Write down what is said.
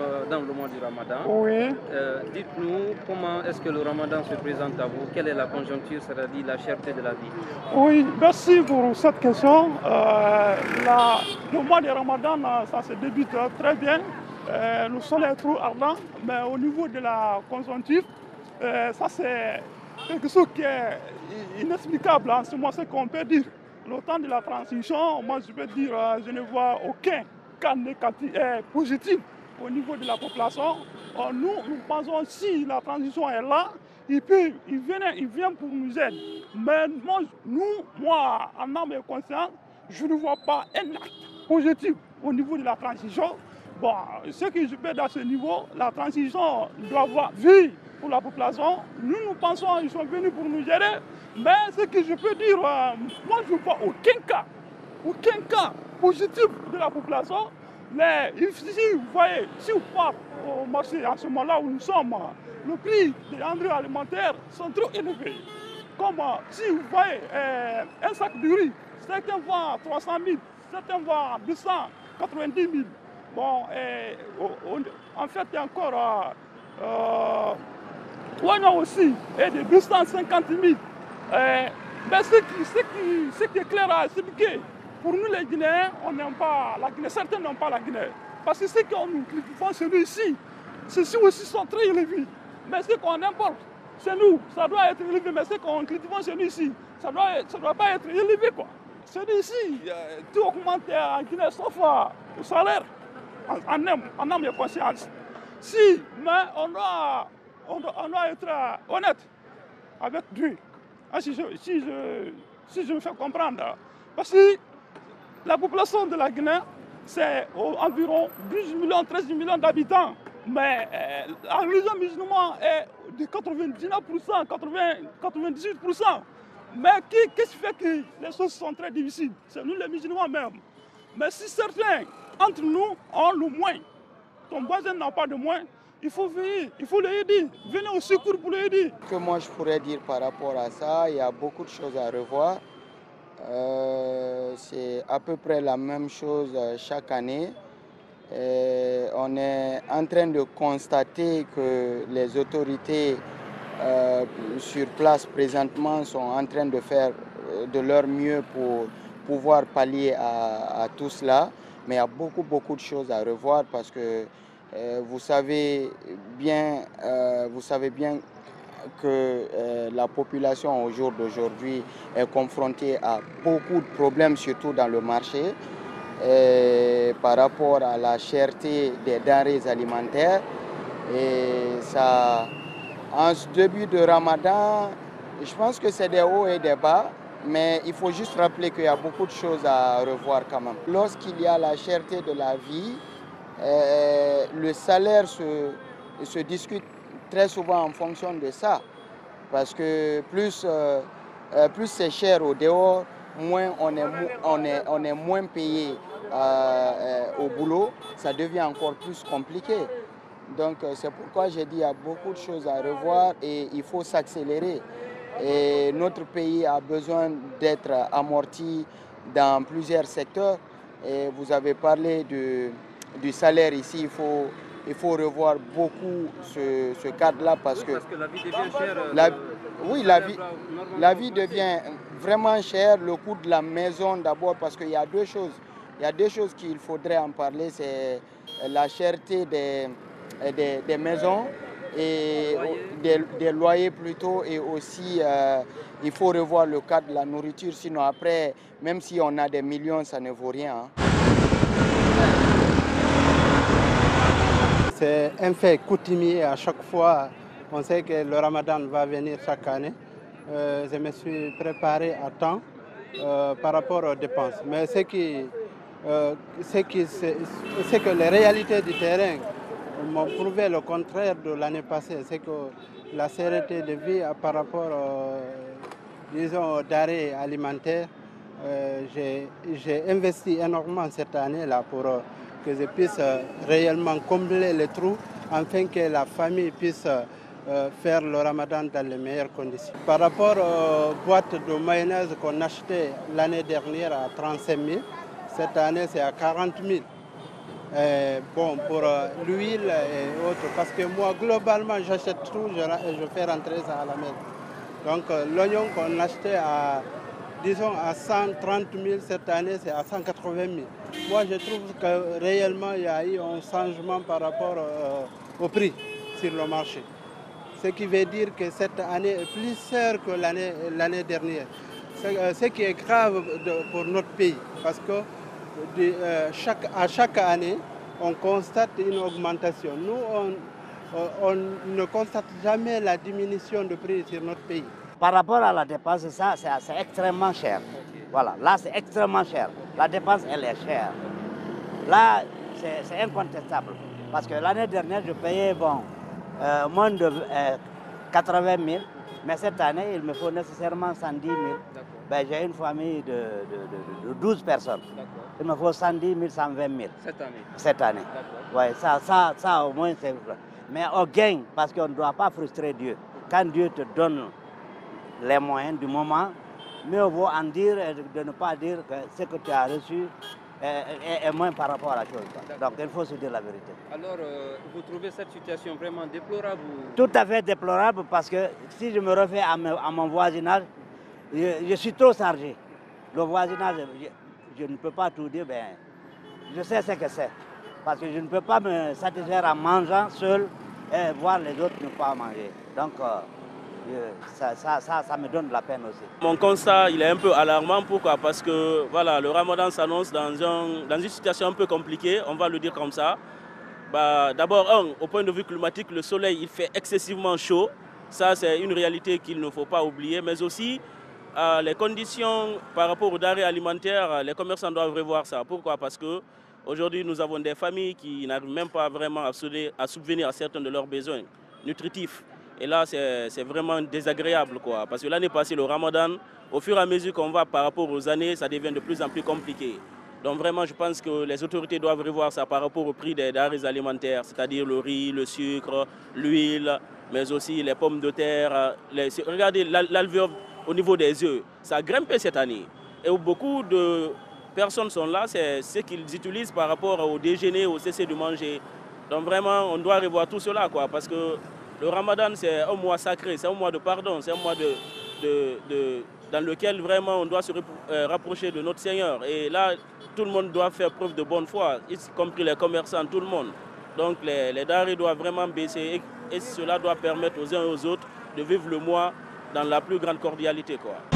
dans le mois du Ramadan. Oui. Dites-nous comment est-ce que le Ramadan se présente à vous? Quelle est la conjoncture, c'est-à-dire la cherté de la vie? Oui, merci pour cette question. Le mois du Ramadan, ça se débute très bien. Le soleil est trop ardent, mais au niveau de la conjoncture, ça c'est quelque chose qui est inexplicable en ce moment, c'est qu'on peut dire. Le temps de la transition, moi je peux dire, je ne vois aucun cas négatif, positif au niveau de la population. Nous pensons si la transition est là, il vient pour nous aider. Mais moi, en âme et conscience, je ne vois pas un acte positif au niveau de la transition. Bon, ce que je peux dans ce niveau, la transition doit avoir vie pour la population. Nous pensons qu'ils sont venus pour nous aider. Mais ce que je peux dire, moi je ne vois aucun cas positif de la population. Mais si vous voyez, si vous partez au marché en ce moment-là où nous sommes, le prix des denrées alimentaires sont trop élevés. Comme si vous voyez un sac de riz, certains vendent 300 000, certains vendent 290 000. Bon, en fait, il y a encore oignons aussi, et de 250 000. Mais ce qui est clair à expliquer, pour nous les Guinéens, on n'aime pas la Guinée. Certains n'aiment pas la Guinée. Parce que ce qu'on nous cultivons, celui-ci, ceux-ci aussi sont très élevés. Mais ce qu'on importe, c'est nous, ça doit être élevé. Mais ce qu'on cultive, celui-ci, ça doit pas être élevé, quoi. Celui-ci, tout augmente en Guinée, sauf au salaire, en âme et conscience. Si, mais on doit être honnête avec Dieu. Si je me fais comprendre. Parce que la population de la Guinée, c'est environ 12 millions, 13 millions d'habitants. Mais la religion musulmane est de 99%, 98%. Mais qu'est-ce qui fait que les choses sont très difficiles? C'est nous les musulmans même. Mais si certains entre nous ont le moins, ton voisin n'a pas de moins, il faut venir, il faut l'aider. Venez au secours pour l'aider. Ce que moi je pourrais dire par rapport à ça, il y a beaucoup de choses à revoir. C'est à peu près la même chose chaque année. On est en train de constater que les autorités sur place présentement sont en train de faire de leur mieux pour pouvoir pallier à tout cela. Mais il y a beaucoup de choses à revoir parce que vous savez bien que la population au jour d'aujourd'hui est confrontée à beaucoup de problèmes, surtout dans le marché, par rapport à la cherté des denrées alimentaires. Et ça, en ce début de Ramadan, je pense que c'est des hauts et des bas, mais il faut juste rappeler qu'il y a beaucoup de choses à revoir quand même. Lorsqu'il y a la cherté de la vie, le salaire se discute très souvent en fonction de ça, parce que plus c'est cher au dehors, moins on est moins payé au boulot, ça devient encore plus compliqué. Donc c'est pourquoi j'ai dit qu'il y a beaucoup de choses à revoir et il faut s'accélérer. Et notre pays a besoin d'être amorti dans plusieurs secteurs. Et vous avez parlé du salaire ici, il faut revoir beaucoup ce cadre-là parce que la vie devient chère. Oui, la vie devient vraiment chère. Le coût de la maison d'abord, parce qu'il y a deux choses. Il y a deux choses qu'il faudrait en parler, c'est la cherté des maisons et des loyers plutôt, et aussi il faut revoir le cadre de la nourriture, sinon après, même si on a des millions, ça ne vaut rien. C'est un fait coutumier à chaque fois. On sait que le Ramadan va venir chaque année. Je me suis préparé à temps par rapport aux dépenses. Mais c'est que les réalités du terrain m'ont prouvé le contraire de l'année passée. C'est que la sécurité de vie par rapport aux denrées alimentaires, j'ai investi énormément cette année-là pour que je puisse réellement combler les trous afin que la famille puisse faire le Ramadan dans les meilleures conditions. Par rapport aux boîtes de mayonnaise qu'on achetait l'année dernière à 35 000, cette année c'est à 40 000. Bon, pour l'huile et autres, parce que moi, globalement, j'achète tout et je fais rentrer ça à la maison. Donc, l'oignon qu'on achetait à, disons, à 130 000 cette année, c'est à 180 000. Moi, je trouve que réellement, il y a eu un changement par rapport au prix sur le marché. Ce qui veut dire que cette année est plus chère que l'année dernière. Ce qui est grave pour notre pays, parce que à chaque année, on constate une augmentation. Nous, on ne constate jamais la diminution de prix sur notre pays. Par rapport à la dépense, ça, c'est extrêmement cher. Voilà, là, c'est extrêmement cher. La dépense, elle est chère. Là, c'est incontestable. Parce que l'année dernière, je payais moins de 80 000. Mais cette année, il me faut nécessairement 110 000. Ben, j'ai une famille de 12 personnes. Il me faut 110 000, 120 000. Cette année. Ouais, ça au moins, c'est vrai. Mais on gagne parce qu'on ne doit pas frustrer Dieu. Quand Dieu te donne les moyens du moment, mieux vaut en dire et de ne pas dire que ce que tu as reçu est moins par rapport à la chose. Donc il faut se dire la vérité. Alors, vous trouvez cette situation vraiment déplorable Tout à fait déplorable parce que si je me refais à mon voisinage, je suis trop chargé. Le voisinage, je ne peux pas tout dire, ben, je sais ce que c'est. Parce que je ne peux pas me satisfaire en mangeant seul et voir les autres ne pas manger. Donc, ça me donne de la peine aussi. Mon constat, il est un peu alarmant. Pourquoi? Parce que voilà, le ramadan s'annonce dans une situation un peu compliquée, on va le dire comme ça. D'abord, au point de vue climatique, le soleil il fait excessivement chaud. Ça, c'est une réalité qu'il ne faut pas oublier. Mais aussi, les conditions par rapport aux denrées alimentaires, les commerçants doivent revoir ça. Pourquoi? Parce qu'aujourd'hui, nous avons des familles qui n'arrivent même pas vraiment à subvenir à certains de leurs besoins nutritifs. Et là, c'est vraiment désagréable, quoi. Parce que l'année passée, le ramadan, au fur et à mesure qu'on va par rapport aux années, ça devient de plus en plus compliqué. Donc vraiment, je pense que les autorités doivent revoir ça par rapport au prix des denrées alimentaires, c'est-à-dire le riz, le sucre, l'huile, mais aussi les pommes de terre. Regardez l'alvéole au niveau des œufs, ça a grimpé cette année. Et où beaucoup de personnes sont là, c'est ce qu'ils utilisent par rapport au déjeuner, au cesser de manger. Donc vraiment, on doit revoir tout cela, quoi, parce que le ramadan, c'est un mois sacré, c'est un mois de pardon, c'est un mois dans lequel vraiment on doit se rapprocher de notre Seigneur. Et là, tout le monde doit faire preuve de bonne foi, y compris les commerçants, tout le monde. Donc les denrées doivent vraiment baisser et cela doit permettre aux uns et aux autres de vivre le mois dans la plus grande cordialité, quoi.